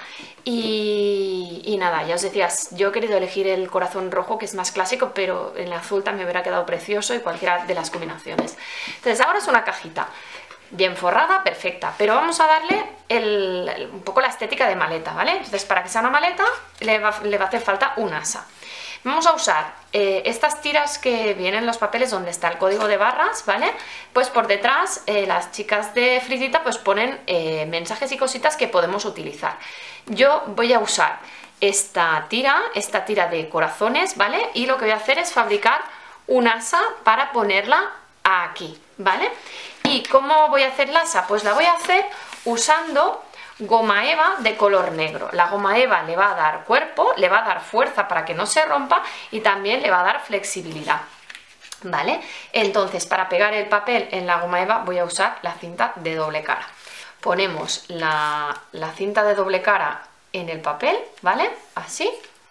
Y, y nada, ya os decía, yo he querido elegir el corazón rojo, que es más clásico, pero el azul también hubiera quedado precioso y cualquiera de las combinaciones. Entonces ahora es una cajita bien forrada, perfecta, pero vamos a darle el, el, un poco la estética de maleta, ¿vale? Entonces para que sea una maleta le va, le va a hacer falta un asa. Vamos a usar eh, estas tiras que vienen en los papeles donde está el código de barras, ¿vale? Pues por detrás eh, las chicas de Frisita pues ponen eh, mensajes y cositas que podemos utilizar. Yo voy a usar esta tira, esta tira de corazones, ¿vale? Y lo que voy a hacer es fabricar un asa para ponerla aquí, ¿vale? ¿Y cómo voy a hacer la asa? Pues la voy a hacer usando goma eva de color negro. La goma eva le va a dar cuerpo, le va a dar fuerza para que no se rompa y también le va a dar flexibilidad, ¿vale? Entonces para pegar el papel en la goma eva voy a usar la cinta de doble cara. Ponemos la, la cinta de doble cara en el papel, ¿vale? Así.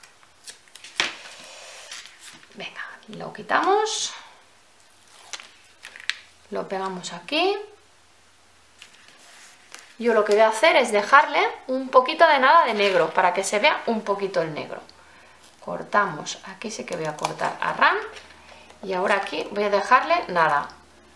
Venga, lo quitamos, lo pegamos aquí. Yo lo que voy a hacer es dejarle un poquito de nada de negro para que se vea un poquito el negro. Cortamos, aquí sí que voy a cortar a ran y ahora aquí voy a dejarle nada.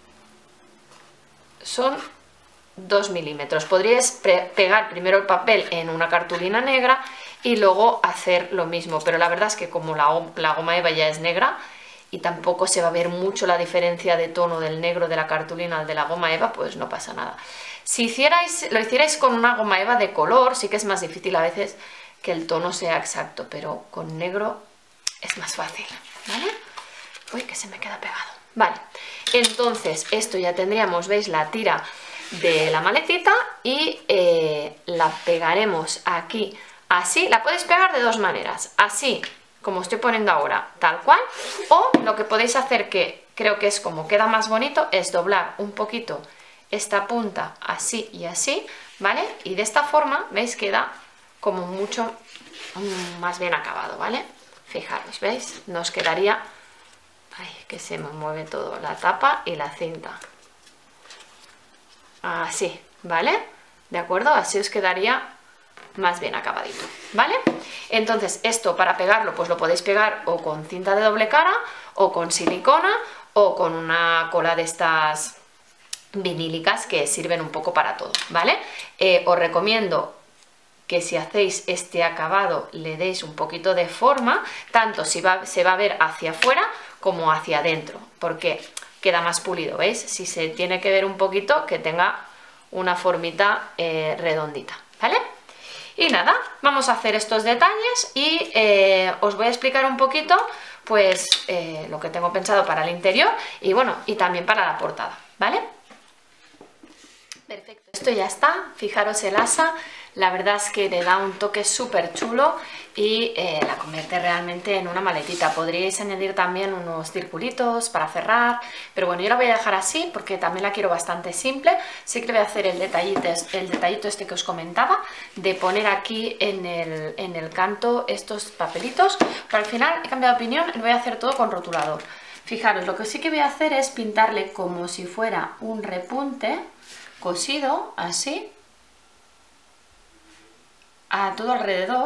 Son dos milímetros. Podríais pegar primero el papel en una cartulina negra y luego hacer lo mismo, pero la verdad es que como la, la goma eva ya es negra y tampoco se va a ver mucho la diferencia de tono del negro de la cartulina al de la goma eva, pues no pasa nada. Si hicierais, lo hicierais con una goma eva de color, sí que es más difícil a veces que el tono sea exacto, pero con negro es más fácil, ¿vale? Uy, que se me queda pegado. Vale, entonces esto ya tendríamos, ¿veis? La tira de la maletita y eh, la pegaremos aquí así. La podéis pegar de dos maneras, así como estoy poniendo ahora, tal cual, o lo que podéis hacer, que creo que es como queda más bonito, es doblar un poquito esta punta así y así, ¿vale? Y de esta forma, ¿veis? Queda como mucho más bien acabado, ¿vale? Fijaros, ¿veis? Nos quedaría... Ay, que se me mueve todo, la tapa y la cinta. así, ¿vale? ¿De acuerdo? Así os quedaría más bien acabadito, ¿vale? Entonces esto para pegarlo pues lo podéis pegar o con cinta de doble cara o con silicona o con una cola de estas vinílicas que sirven un poco para todo, ¿vale? Eh, os recomiendo que si hacéis este acabado le deis un poquito de forma, tanto si va, se va a ver hacia afuera como hacia adentro, porque queda más pulido, ¿veis? Si se tiene que ver un poquito, que tenga una formita eh, redondita, ¿vale? Y nada, vamos a hacer estos detalles y eh, os voy a explicar un poquito pues eh, lo que tengo pensado para el interior y bueno, y también para la portada, ¿vale? Perfecto, esto ya está, fijaros el asa, la verdad es que le da un toque súper chulo y eh, la convierte realmente en una maletita. Podríais añadir también unos circulitos para cerrar, pero bueno, yo la voy a dejar así porque también la quiero bastante simple. Sí que le voy a hacer el detallito, el detallito este que os comentaba, de poner aquí en el, en el canto estos papelitos, pero al final he cambiado de opinión y lo voy a hacer todo con rotulador. Fijaros, lo que sí que voy a hacer es pintarle como si fuera un repunte cosido, así, a todo alrededor.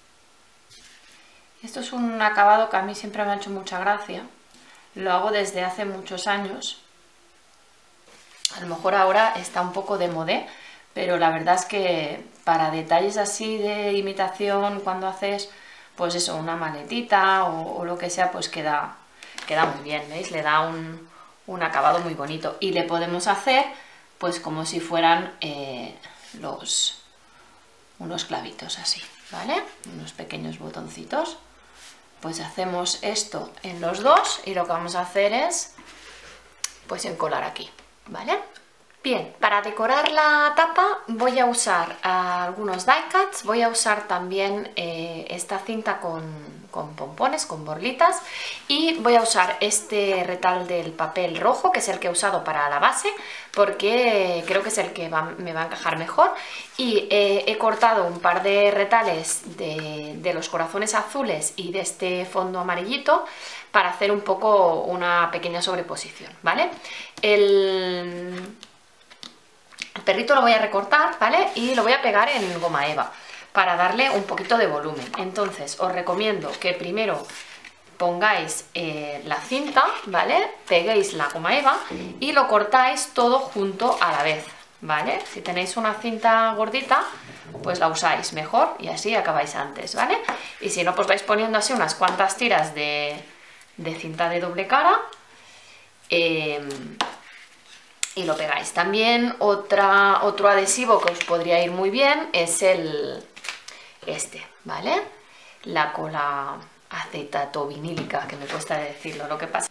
Esto es un acabado que a mí siempre me ha hecho mucha gracia, lo hago desde hace muchos años, a lo mejor ahora está un poco de modé, pero la verdad es que para detalles así de imitación, cuando haces pues eso, una maletita o, o lo que sea, pues queda, queda muy bien, ¿veis? Le da un, un acabado muy bonito y le podemos hacer pues como si fueran eh, los unos clavitos así, ¿vale? Unos pequeños botoncitos. Pues hacemos esto en los dos y lo que vamos a hacer es pues encolar aquí, ¿vale? Bien, para decorar la tapa voy a usar algunos die cuts, voy a usar también eh, esta cinta con, con pompones, con borlitas, y voy a usar este retal del papel rojo, que es el que he usado para la base, porque creo que es el que va, me va a encajar mejor, y eh, he cortado un par de retales de, de los corazones azules y de este fondo amarillito para hacer un poco una pequeña sobreposición, ¿vale? El... El perrito lo voy a recortar, ¿vale? Y lo voy a pegar en goma eva para darle un poquito de volumen. Entonces os recomiendo que primero pongáis eh, la cinta, ¿vale? Peguéis la goma eva y lo cortáis todo junto a la vez, ¿vale? Si tenéis una cinta gordita, pues la usáis mejor y así acabáis antes, ¿vale? Y si no, pues vais poniendo así unas cuantas tiras de, de cinta de doble cara. Eh, y lo pegáis. También otra, otro adhesivo que os podría ir muy bien es el este, ¿vale? La cola acetato vinílica, que me cuesta decirlo, lo que pasa.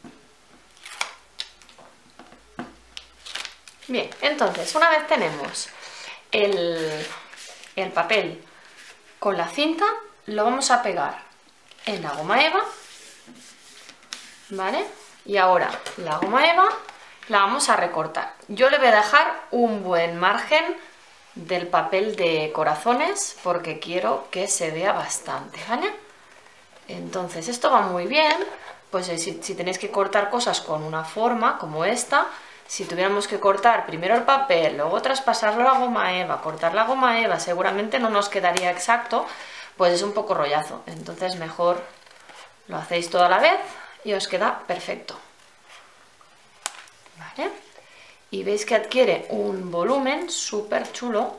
Bien, entonces una vez tenemos el, el papel con la cinta, lo vamos a pegar en la goma eva, ¿vale? Y ahora la goma eva la vamos a recortar. Yo le voy a dejar un buen margen del papel de corazones porque quiero que se vea bastante, ¿vale? Entonces esto va muy bien, pues si, si tenéis que cortar cosas con una forma como esta, si tuviéramos que cortar primero el papel, luego traspasarlo a la goma eva, cortar la goma eva, seguramente no nos quedaría exacto, pues es un poco rollazo. Entonces mejor lo hacéis todo a la vez y os queda perfecto. ¿Vale? Y veis que adquiere un volumen súper chulo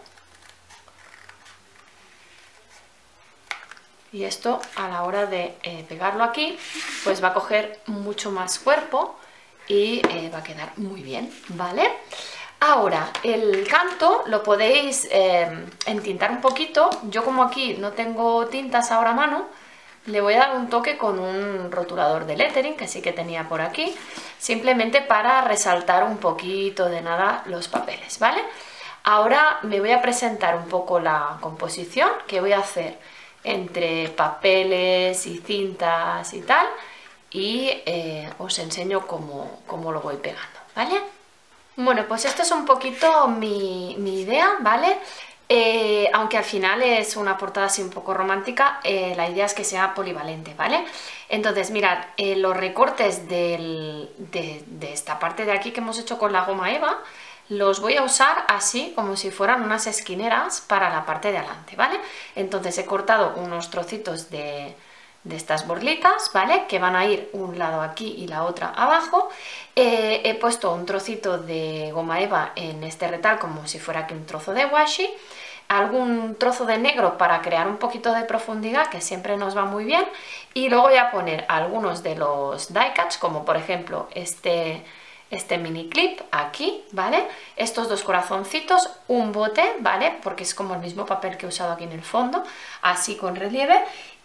y esto a la hora de eh, pegarlo aquí pues va a coger mucho más cuerpo y eh, va a quedar muy bien, ¿vale? Ahora el canto lo podéis eh, entintar un poquito. Yo como aquí no tengo tintas ahora a mano, le voy a dar un toque con un rotulador de lettering que sí que tenía por aquí, simplemente para resaltar un poquito de nada los papeles, ¿vale? Ahora me voy a presentar un poco la composición que voy a hacer entre papeles y cintas y tal, y eh, os enseño cómo, cómo lo voy pegando, ¿vale? Bueno, pues esto es un poquito mi, mi idea, ¿vale? Eh, aunque al final es una portada así un poco romántica, eh, la idea es que sea polivalente, ¿vale? Entonces, mirad, eh, los recortes del, de, de esta parte de aquí que hemos hecho con la goma eva, los voy a usar así, como si fueran unas esquineras para la parte de adelante, ¿vale? Entonces he cortado unos trocitos de, de estas borlitas, ¿vale? Que van a ir un lado aquí y la otra abajo. Eh, he puesto un trocito de goma eva en este retal, como si fuera aquí un trozo de washi. Algún trozo de negro para crear un poquito de profundidad, que siempre nos va muy bien. Y luego voy a poner algunos de los die cuts, como por ejemplo este... este mini clip aquí, ¿vale? Estos dos corazoncitos, un bote, ¿vale? Porque es como el mismo papel que he usado aquí en el fondo, así con relieve.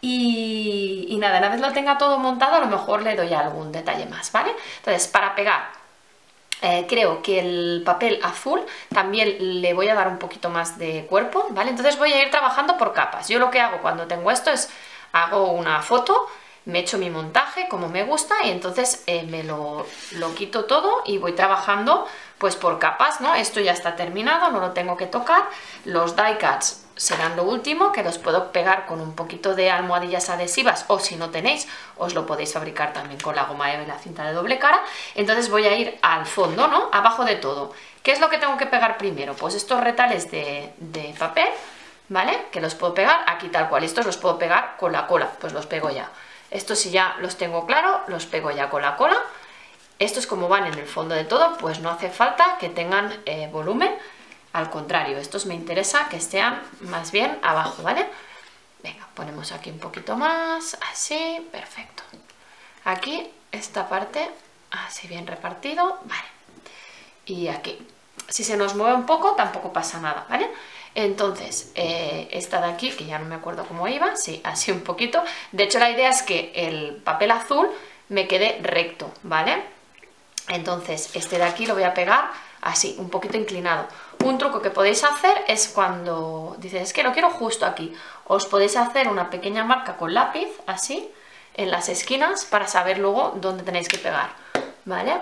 Y, y nada, una vez lo tenga todo montado, a lo mejor le doy algún detalle más, ¿vale? Entonces, para pegar, eh, creo que el papel azul también le voy a dar un poquito más de cuerpo, ¿vale? Entonces voy a ir trabajando por capas. Yo lo que hago cuando tengo esto es, hago una foto, me echo mi montaje como me gusta y entonces eh, me lo, lo quito todo y voy trabajando pues por capas, ¿no? Esto ya está terminado, no lo tengo que tocar. Los die cuts serán lo último, que los puedo pegar con un poquito de almohadillas adhesivas, o si no tenéis, os lo podéis fabricar también con la goma eva y la cinta de doble cara. Entonces voy a ir al fondo, ¿no? Abajo de todo. ¿Qué es lo que tengo que pegar primero? Pues estos retales de, de papel, ¿vale? Que los puedo pegar aquí tal cual. Estos los puedo pegar con la cola, pues los pego ya. Estos, si ya los tengo claro, los pego ya con la cola. Estos, como van en el fondo de todo, pues no hace falta que tengan eh, volumen. Al contrario, estos me interesa que estén más bien abajo, ¿vale? Venga, ponemos aquí un poquito más, así, perfecto. Aquí, esta parte, así bien repartido, vale. Y aquí, si se nos mueve un poco, tampoco pasa nada, ¿vale? Entonces, eh, esta de aquí, que ya no me acuerdo cómo iba, sí, así un poquito. De hecho, la idea es que el papel azul me quede recto, ¿vale? Entonces, este de aquí lo voy a pegar así, un poquito inclinado. Un truco que podéis hacer es cuando dices, es que lo quiero justo aquí, os podéis hacer una pequeña marca con lápiz, así, en las esquinas, para saber luego dónde tenéis que pegar, ¿vale?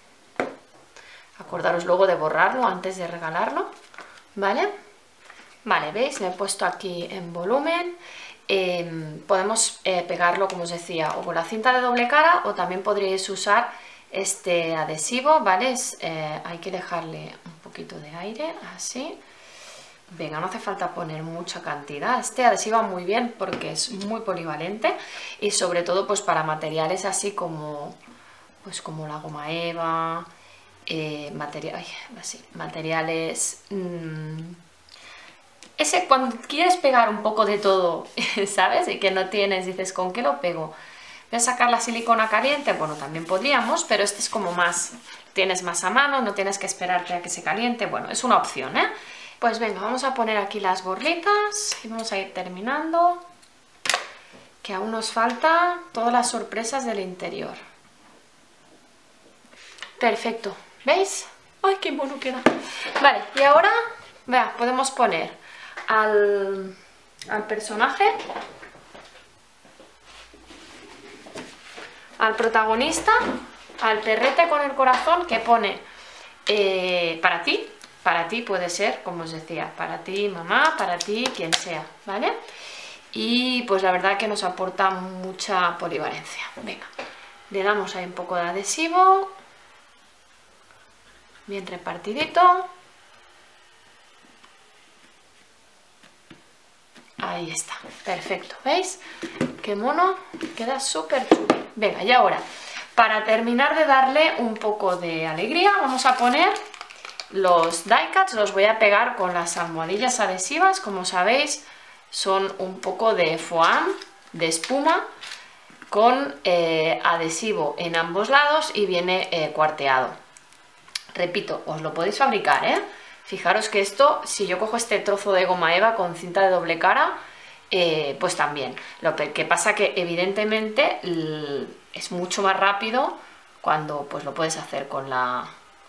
Acordaros luego de borrarlo antes de regalarlo, ¿vale? Vale, ¿veis? Me he puesto aquí en volumen. Eh, podemos eh, pegarlo, como os decía, o con la cinta de doble cara, o también podríais usar este adhesivo, ¿vale? Es, eh, hay que dejarle un poquito de aire, así. Venga, no hace falta poner mucha cantidad. Este adhesivo va muy bien porque es muy polivalente y sobre todo pues para materiales así como, pues como la goma eva, eh, material, ay, así, materiales... Mmm, ese cuando quieres pegar un poco de todo, ¿sabes? Y que no tienes, dices, ¿con qué lo pego? ¿Voy a sacar la silicona caliente? Bueno, también podríamos, pero este es como más, tienes más a mano, no tienes que esperarte a que se caliente. Bueno, es una opción, ¿eh? Pues venga, vamos a poner aquí las borlitas y vamos a ir terminando, que aún nos falta todas las sorpresas del interior. Perfecto, ¿veis? ¡Ay, qué mono queda! Vale, y ahora, vea, podemos poner al, al personaje, al protagonista, al perrete con el corazón que pone eh, para ti, para ti puede ser, como os decía, para ti mamá, para ti quien sea, ¿vale? Y pues la verdad que nos aporta mucha polivalencia. Venga, le damos ahí un poco de adhesivo, bien repartidito. Ahí está, perfecto, ¿veis? Qué mono, queda súper chulo. Venga, y ahora, para terminar de darle un poco de alegría, vamos a poner los die cuts, los voy a pegar con las almohadillas adhesivas, como sabéis, son un poco de foam, de espuma, con eh, adhesivo en ambos lados y viene eh, cuarteado. Repito, os lo podéis fabricar, ¿eh? Fijaros que esto, si yo cojo este trozo de goma eva con cinta de doble cara, eh, pues también. Lo que pasa que evidentemente es mucho más rápido cuando pues lo puedes hacer con la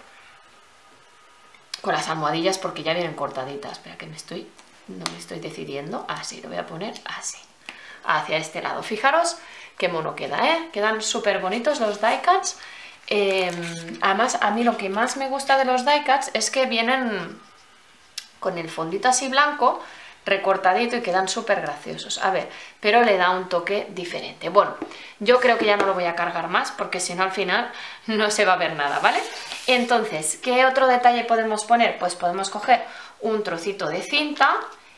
con las almohadillas porque ya vienen cortaditas. Espera que me estoy, no me estoy decidiendo. Así, lo voy a poner así, hacia este lado. Fijaros qué mono queda, ¿eh? Quedan súper bonitos los die cuts. Eh, además, a mí lo que más me gusta de los die cuts es que vienen con el fondito así blanco, recortadito y quedan súper graciosos. A ver, pero le da un toque diferente. Bueno, yo creo que ya no lo voy a cargar más porque si no al final no se va a ver nada, ¿vale? Entonces, ¿qué otro detalle podemos poner? Pues podemos coger un trocito de cinta,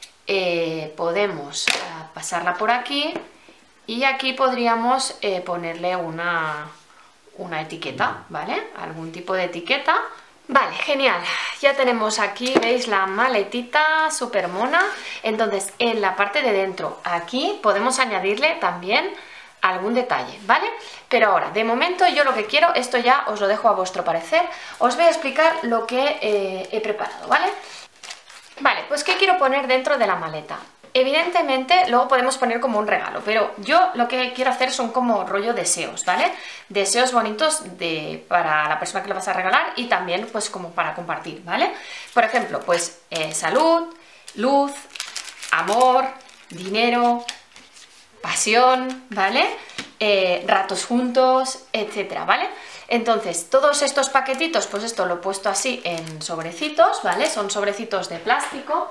eh, podemos eh, pasarla por aquí y aquí podríamos eh, ponerle una, una etiqueta, ¿vale? Algún tipo de etiqueta. Vale, genial, ya tenemos aquí, veis, la maletita súper mona. Entonces en la parte de dentro, aquí podemos añadirle también algún detalle, ¿vale? Pero ahora, de momento yo lo que quiero, esto ya os lo dejo a vuestro parecer, os voy a explicar lo que eh, he preparado, ¿vale? Vale, pues ¿qué quiero poner dentro de la maleta? Evidentemente luego podemos poner como un regalo, pero yo lo que quiero hacer son como rollo deseos, ¿vale? Deseos bonitos de, para la persona que lo vas a regalar y también pues como para compartir, ¿vale? Por ejemplo, pues eh, salud, luz, amor, dinero, pasión, ¿vale? Eh, ratos juntos, etcétera, ¿vale? Entonces, todos estos paquetitos, pues esto lo he puesto así en sobrecitos, ¿vale? Son sobrecitos de plástico.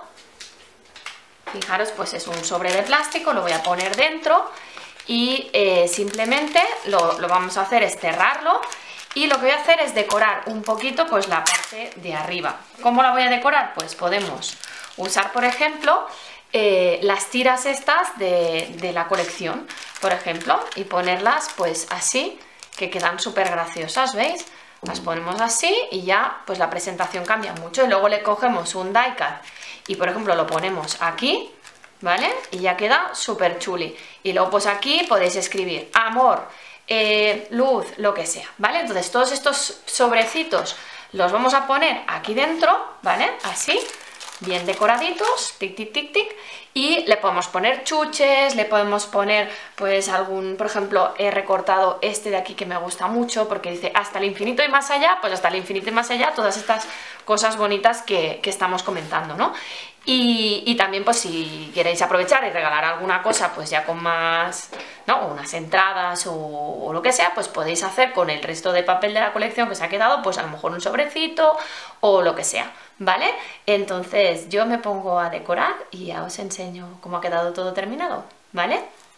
Fijaros, pues es un sobre de plástico, lo voy a poner dentro y eh, simplemente lo, lo vamos a hacer es cerrarlo y lo que voy a hacer es decorar un poquito pues la parte de arriba. ¿Cómo la voy a decorar? Pues podemos usar, por ejemplo, eh, las tiras estas de, de la colección, por ejemplo, y ponerlas pues así, que quedan súper graciosas, ¿veis? Las ponemos así y ya pues la presentación cambia mucho y luego le cogemos un die cut y por ejemplo lo ponemos aquí, ¿vale? Y ya queda súper chuli. Y luego pues aquí podéis escribir amor, eh, luz, lo que sea, ¿vale? Entonces todos estos sobrecitos los vamos a poner aquí dentro, ¿vale? Así, bien decoraditos, tic, tic, tic, tic. Y le podemos poner chuches, le podemos poner pues algún, por ejemplo, he recortado este de aquí que me gusta mucho porque dice hasta el infinito y más allá, pues hasta el infinito y más allá, todas estas cosas bonitas que, que estamos comentando, ¿no? Y, y también pues si queréis aprovechar y regalar alguna cosa pues ya con más, ¿no? Unas entradas o, o lo que sea, pues podéis hacer con el resto de papel de la colección que se ha quedado, pues a lo mejor un sobrecito o lo que sea, ¿vale? Entonces yo me pongo a decorar y ya os enseño cómo ha quedado todo terminado, ¿vale?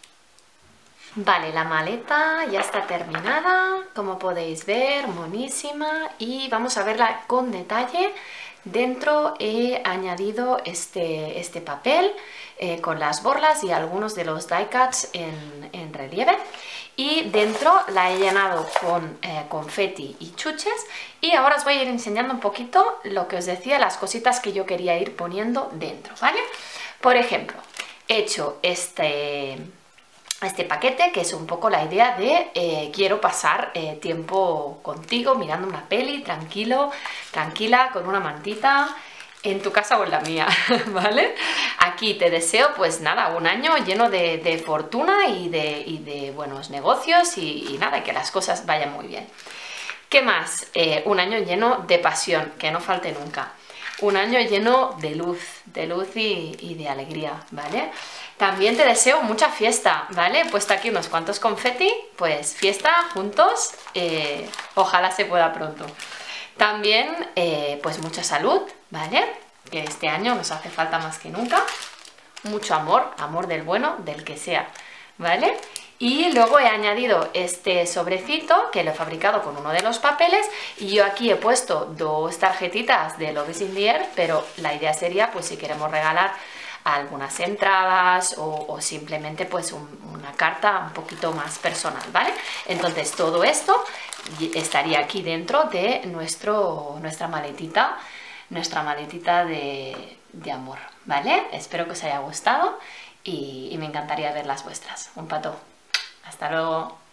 Vale, la maleta ya está terminada, como podéis ver, monísima, y vamos a verla con detalle. Dentro he añadido este, este papel eh, con las borlas y algunos de los die cuts en, en relieve, y dentro la he llenado con eh, confeti y chuches, y ahora os voy a ir enseñando un poquito lo que os decía, las cositas que yo quería ir poniendo dentro, ¿vale? Por ejemplo, he hecho este... este paquete que es un poco la idea de eh, quiero pasar eh, tiempo contigo mirando una peli, tranquilo, tranquila, con una mantita, en tu casa o en la mía, ¿vale? Aquí te deseo pues nada, un año lleno de, de fortuna y de, y de buenos negocios y, y nada, que las cosas vayan muy bien. ¿Qué más? Eh, un año lleno de pasión, que no falte nunca. Un año lleno de luz, de luz y, y de alegría, ¿vale? También te deseo mucha fiesta, ¿vale? He puesto aquí unos cuantos confeti, pues fiesta juntos, eh, ojalá se pueda pronto. También, eh, pues mucha salud, ¿vale? Que este año nos hace falta más que nunca. Mucho amor, amor del bueno, del que sea, ¿vale? Y luego he añadido este sobrecito que lo he fabricado con uno de los papeles y yo aquí he puesto dos tarjetitas de Love is in the Air, pero la idea sería pues si queremos regalar algunas entradas o, o simplemente pues un, una carta un poquito más personal, ¿vale? Entonces todo esto estaría aquí dentro de nuestro, nuestra maletita, nuestra maletita de, de amor, ¿vale? Espero que os haya gustado y, y me encantaría ver las vuestras. Un pato. Hasta luego.